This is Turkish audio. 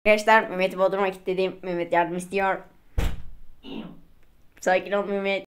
Arkadaşlar Mehmet'i Bodrum'a kilitledim. Mehmet yardım istiyor. Sakin ol Mehmet.